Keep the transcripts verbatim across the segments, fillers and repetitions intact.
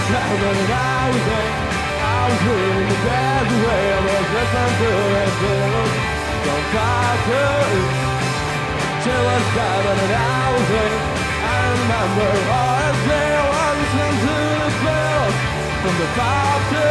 But I was there, I was in the bad way. I was listening to it, don't talk to it. She was driving and I was there. I remember all the day I was listening to the bells from the far to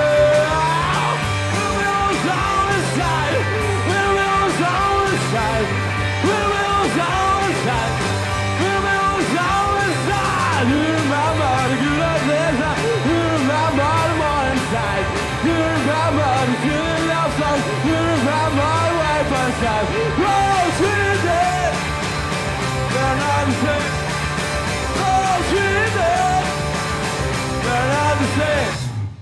windmills on the side, windmills on the side, windmills on the side, windmills on the side. You remember the good old days, you remember the morning side, you remember the good love songs, you remember the wife and side. Oh, sweet day, they're not the same. Oh, sweet day, they're not the same.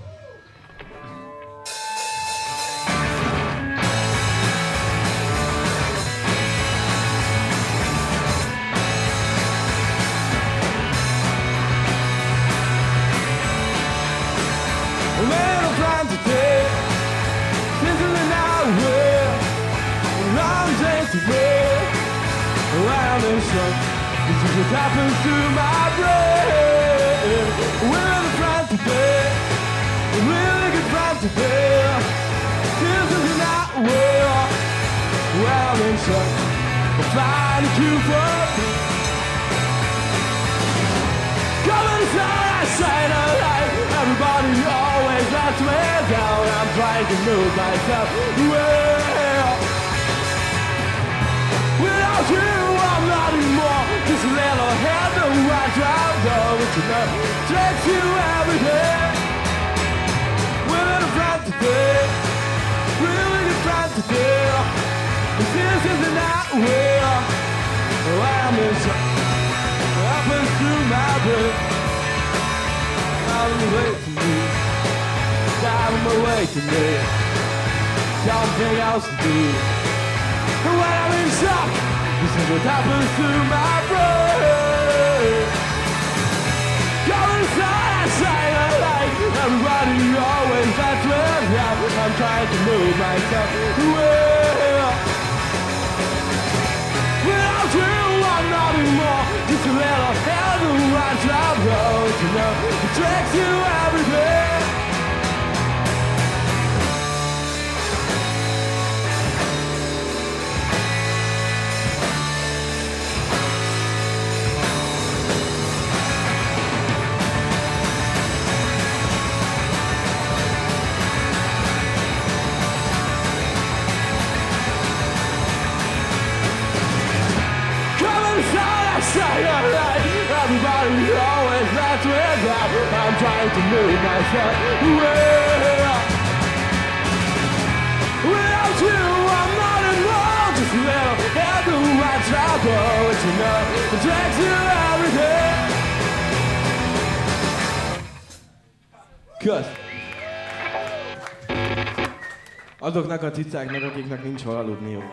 When I'm flying today, this is the night where I'm days to wait. I'm in shock, this is what happens to my brain. When I'm flying today, a really good flight today. This is the night where I'm in shock, I'm flying a cue for me. Come inside, I say no lie. Everybody always lets me down. I'm trying to move myself well. Without you, I'm not anymore. Just a little head to watch out though. But you know, takes you every day. We're in a friend today, really good friend today. But this is the night where I'm in shock. Happens through my brain. Out of the way to me, out of my way to me. Something else to do. And when I'm in shock, this is what happens to my brain. Go inside, I say I like. Everybody always lets me down. I'm trying to move myself well. Without you, I'm not anymore. Just a little hell to watch out road, you know, it tracks you every day. Everybody always lets me down. I'm trying to move myself well. Without you, I'm not involved. Just a little head to watch out for what you know. It drags you every day. Kösz! Azoknak a cicáknak, akiknek nincs hol aludniuk.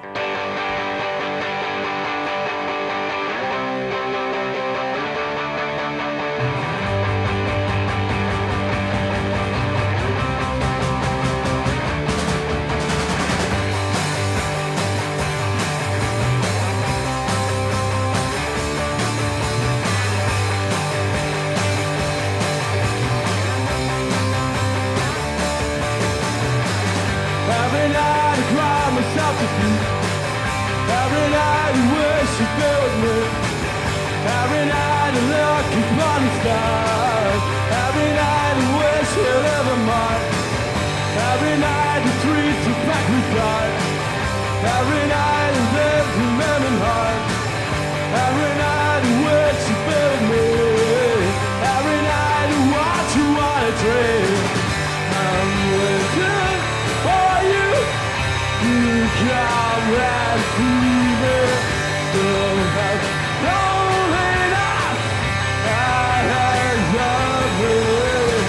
Every night I cry myself to sleep. Every night I wish you'd be with me. Every night I look upon the stars. Every night I wish you live in mine. Every night the streets are packed with light. Every night I live to live in heart. Every night I wish you'd be with me. Every night I watch you on a dream. I'm waiting for you. You come and see me. Still have loneliness. I have love.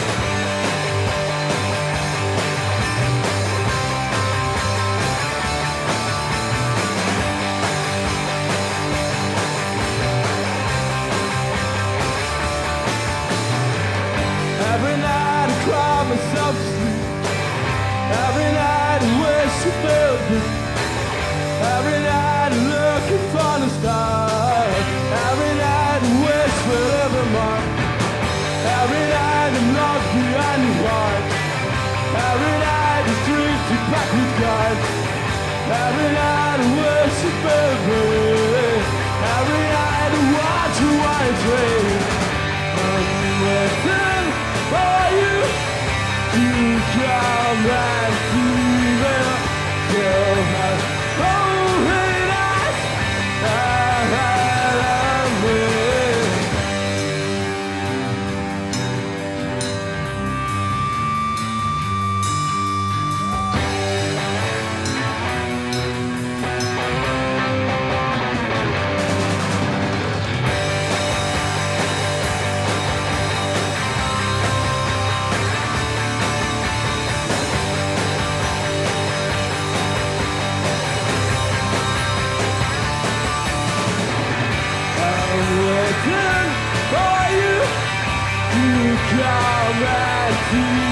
Every night I cry myself to sleep. Every night I wish you felt me. Every night I look upon the stars. Every night I worship baby. Every night I watch you white dream. I'm waiting for you to come back to me. Still has only nights ahead of me. Waiting for you to come back to me.